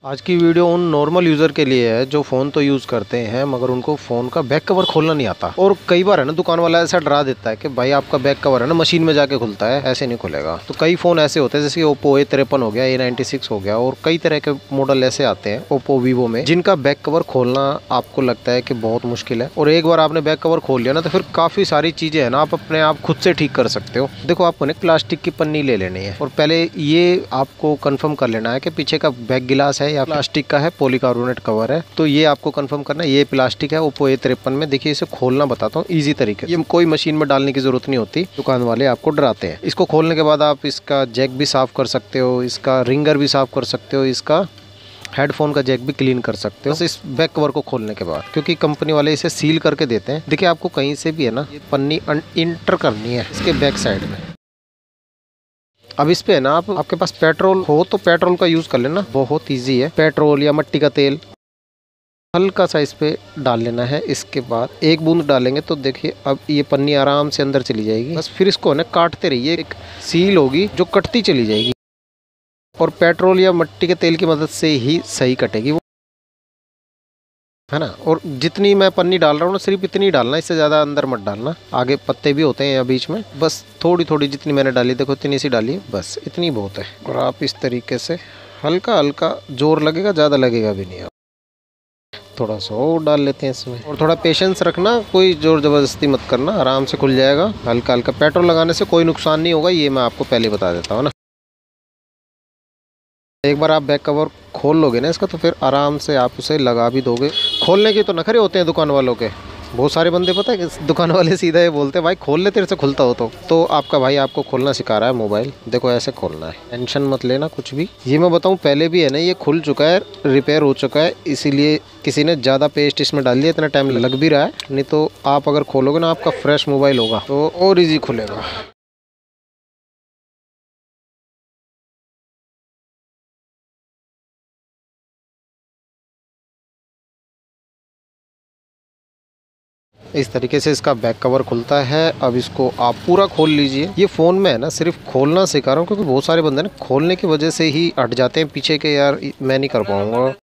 आज की वीडियो उन नॉर्मल यूज़र के लिए है जो फ़ोन तो यूज़ करते हैं मगर उनको फ़ोन का बैक कवर खोलना नहीं आता। और कई बार है ना दुकान वाला ऐसा डरा देता है कि भाई आपका बैक कवर है ना मशीन में जाके खुलता है, ऐसे नहीं खुलेगा। तो कई फ़ोन ऐसे होते हैं जैसे ओप्पो A53 हो गया, A96 हो गया और कई तरह के मॉडल ऐसे आते हैं ओप्पो वीवो में जिनका बैक कवर खोलना आपको लगता है कि बहुत मुश्किल है। और एक बार आपने बैक कवर खोल लिया ना तो फिर काफ़ी सारी चीज़ें है ना आप अपने आप खुद से ठीक कर सकते हो। देखो आपको ना प्लास्टिक की पन्नी ले लेनी है और पहले ये आपको कंफर्म कर लेना है कि पीछे का बैक गिलास है या प्लास्टिक का है, पॉलीकार्बोनेट कवर है। तो ये आपको कंफर्म करना है ये प्लास्टिक है ओप्पो A53 में। देखिए इसे खोलना बताता हूँ इजी तरीके, ये कोई मशीन में डालने की जरूरत नहीं होती, दुकान वाले आपको डराते हैं। इसको खोलने के बाद आप इसका जैक भी साफ कर सकते हो, इसका रिंगर भी साफ कर सकते हो, इसका हेडफोन का जैक भी क्लीन कर सकते हो इस बैक कवर को खोलने के बाद, क्योंकि कंपनी वाले इसे सील करके देते हैं। देखिए आपको कहीं से भी है ना ये पन्नी इंटर करनी है इसके बैक साइड में। अब इस पे है ना आपके पास पेट्रोल हो तो पेट्रोल का यूज़ कर लेना, बहुत इजी है। पेट्रोल या मिट्टी का तेल हल्का सा इस पे डाल लेना है। इसके बाद एक बूंद डालेंगे तो देखिए अब ये पन्नी आराम से अंदर चली जाएगी। बस फिर इसको ना काटते रहिए, एक सील होगी जो कटती चली जाएगी और पेट्रोल या मिट्टी के तेल की मदद से ही सही कटेगी वो, है ना। और जितनी मैं पन्नी डाल रहा हूँ ना सिर्फ इतनी डालना, इससे ज़्यादा अंदर मत डालना। आगे पत्ते भी होते हैं या बीच में, बस थोड़ी थोड़ी जितनी मैंने डाली देखो इतनी सी डाली, बस इतनी बहुत है। और आप इस तरीके से हल्का हल्का जोर लगेगा, ज़्यादा लगेगा भी नहीं। थोड़ा सा और डाल लेते हैं इसमें और थोड़ा पेशेंस रखना, कोई जोर ज़बरदस्ती मत करना, आराम से खुल जाएगा। हल्का हल्का पेट्रोल लगाने से कोई नुकसान नहीं होगा, ये मैं आपको पहले बता देता हूँ ना। एक बार आप बैक कवर खोल लोगे ना इसका तो फिर आराम से आप उसे लगा भी दोगे। खोलने के तो नखरे होते हैं दुकान वालों के, बहुत सारे बंदे पता है कि दुकान वाले सीधा ये बोलते हैं भाई खोल ले तेरे से खुलता हो तो आपका भाई आपको खोलना सिखा रहा है मोबाइल। देखो ऐसे खोलना है, टेंशन मत लेना कुछ भी। ये मैं बताऊं पहले भी है ना ये खुल चुका है, रिपेयर हो चुका है, इसीलिए किसी ने ज़्यादा पेस्ट इसमें डाल दिया, इतना टाइम लग भी रहा है। नहीं तो आप अगर खोलोगे ना आपका फ्रेश मोबाइल होगा तो और ईजी खुलेगा। इस तरीके से इसका बैक कवर खुलता है। अब इसको आप पूरा खोल लीजिए। ये फ़ोन में है ना सिर्फ खोलना सिखा रहा हूँ क्योंकि बहुत सारे बंदे ना खोलने की वजह से ही हट जाते हैं पीछे के, यार मैं नहीं कर पाऊंगा।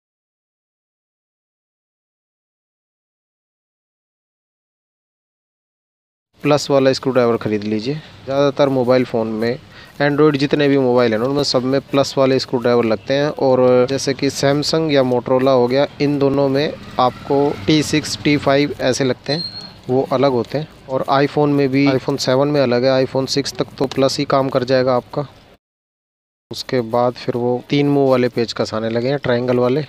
प्लस वाला स्क्रू ड्राइवर खरीद लीजिए। ज़्यादातर मोबाइल फ़ोन में एंड्रॉयड जितने भी मोबाइल हैं उनमें सब में प्लस वाले स्क्रू ड्राइवर लगते हैं। और जैसे कि सैमसंग या मोटरोला हो गया, इन दोनों में आपको T6 T5 ऐसे लगते हैं, वो अलग होते हैं। और आईफोन में भी iPhone 7 में अलग है, iPhone 6 तक तो प्लस ही काम कर जाएगा आपका। उसके बाद फिर वो 3 मुंह वाले पेचकस आने लगे हैं, ट्रायंगल वाले।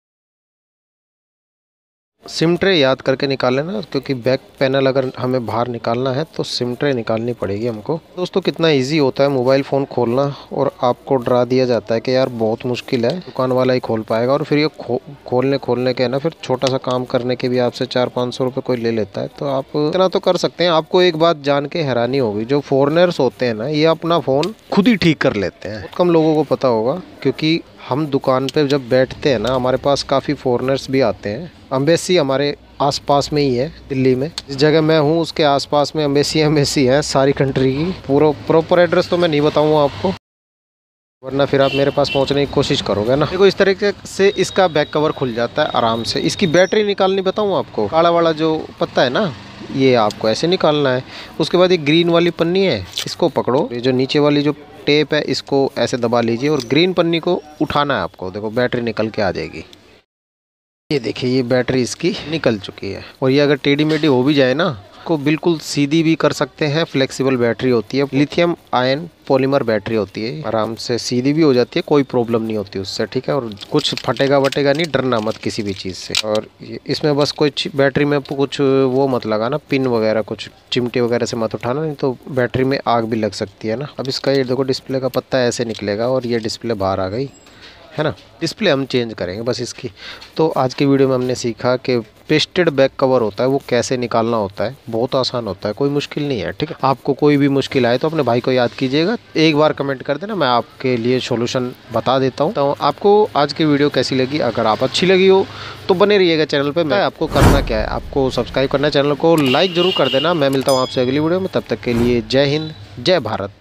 सिम ट्रे याद करके निकाल लेना, क्योंकि बैक पैनल अगर हमें बाहर निकालना है तो सिम ट्रे निकालनी पड़ेगी हमको। दोस्तों कितना इजी होता है मोबाइल फ़ोन खोलना, और आपको डरा दिया जाता है कि यार बहुत मुश्किल है, दुकान वाला ही खोल पाएगा। और फिर ये खोलने के है ना फिर छोटा सा काम करने के भी आपसे 400-500 रुपये कोई ले लेता है। तो आप इतना तो कर सकते हैं। आपको एक बात जान के हैरानी होगी, जो फॉरेनर्स होते हैं ना ये अपना फ़ोन खुद ही ठीक कर लेते हैं। बहुत कम लोगों को पता होगा, क्योंकि हम दुकान पे जब बैठते हैं ना हमारे पास काफ़ी फॉरेनर्स भी आते हैं। अम्बेसी हमारे आसपास में ही है, दिल्ली में जिस जगह मैं हूँ उसके आसपास में अम्बेसी है सारी कंट्री की। पूरा प्रॉपर एड्रेस तो मैं नहीं बताऊँगा आपको, वरना फिर आप मेरे पास पहुंचने की कोशिश करोगे ना। देखो इस तरीके से इसका बैक कवर खुल जाता है आराम से। इसकी बैटरी निकालनी बताऊँ आपको, काला वाला जो पत्ता है ना ये आपको ऐसे निकालना है। उसके बाद ये ग्रीन वाली पन्नी है, इसको पकड़ो, ये जो नीचे वाली जो टेप है इसको ऐसे दबा लीजिए और ग्रीन पन्नी को उठाना है आपको। देखो बैटरी निकल के आ जाएगी। ये देखिए ये बैटरी इसकी निकल चुकी है। और ये अगर टेढ़ी मेढ़ी हो भी जाए ना को बिल्कुल सीधी भी कर सकते हैं। फ्लेक्सिबल बैटरी होती है, लिथियम आयन पॉलीमर बैटरी होती है, आराम से सीधी भी हो जाती है, कोई प्रॉब्लम नहीं होती उससे, ठीक है। और कुछ फटेगा वटेगा नहीं, डरना मत किसी भी चीज़ से। और इसमें बस कुछ बैटरी में कुछ वो मत लगाना, पिन वगैरह कुछ चिमटे वगैरह से मत उठाना, नहीं तो बैटरी में आग भी लग सकती है ना। अब इसका ये देखो डिस्प्ले का पत्ता ऐसे निकलेगा और ये डिस्प्ले बाहर आ गई है ना। डिस्प्ले हम चेंज करेंगे बस इसकी। तो आज की वीडियो में हमने सीखा कि पेस्टेड बैक कवर होता है वो कैसे निकालना होता है। बहुत आसान होता है, कोई मुश्किल नहीं है, ठीक है। आपको कोई भी मुश्किल आए तो अपने भाई को याद कीजिएगा, एक बार कमेंट कर देना, मैं आपके लिए सॉल्यूशन बता देता हूँ। तो आपको आज की वीडियो कैसी लगी? अगर आप अच्छी लगी हो तो बने रहिएगा चैनल पर। मैं आपको करना क्या है, आपको सब्सक्राइब करना है, चैनल को लाइक ज़रूर कर देना। मैं मिलता हूँ आपसे अगली वीडियो में, तब तक के लिए जय हिंद जय भारत।